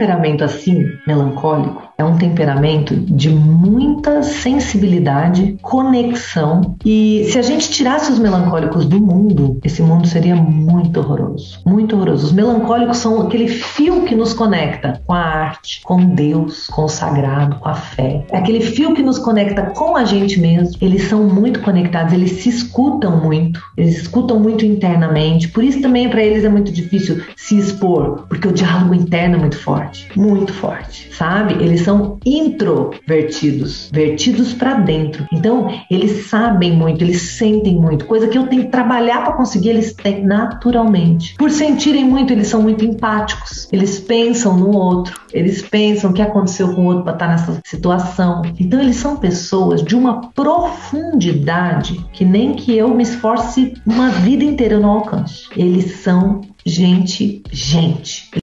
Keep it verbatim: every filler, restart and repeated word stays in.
temperamento assim, melancólico, é um temperamento de muita sensibilidade, conexão, e se a gente tirasse os melancólicos do mundo, esse mundo seria muito horroroso, muito horroroso. Os melancólicos são aquele fio que nos conecta com a arte, com Deus, com o sagrado, com a fé. É aquele fio que nos conecta com a gente mesmo. Eles são muito conectados, eles se escutam muito, eles escutam muito internamente, por isso também para eles é muito difícil se expor, porque o diálogo interno é muito forte, muito forte, sabe? Eles são introvertidos, vertidos para dentro. Então, eles sabem muito, eles sentem muito, coisa que eu tenho que trabalhar para conseguir, eles têm naturalmente. Por sentirem muito, eles são muito empáticos. Eles pensam no outro, eles pensam o que aconteceu com o outro para estar nessa situação. Então, eles são pessoas de uma profundidade que nem que eu me esforce uma vida inteira eu não alcanço. Eles são gente, gente.